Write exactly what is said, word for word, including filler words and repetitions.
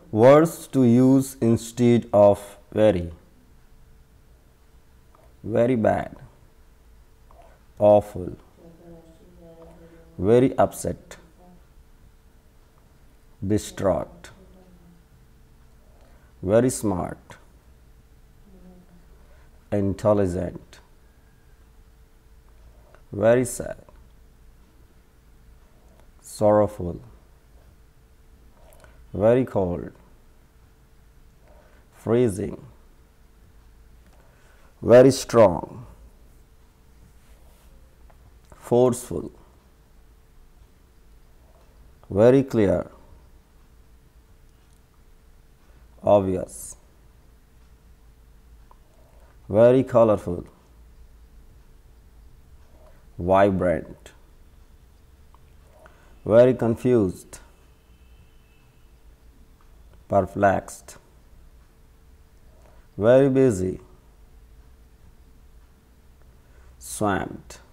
Words to use instead of very. Very bad. Awful. Very upset. Distraught. Very smart. Intelligent. Very sad. Sorrowful. Very cold. Freezing. Very strong. Forceful. Very clear. Obvious. Very colorful. Vibrant. Very confused. Perplexed. Very busy. Swamped.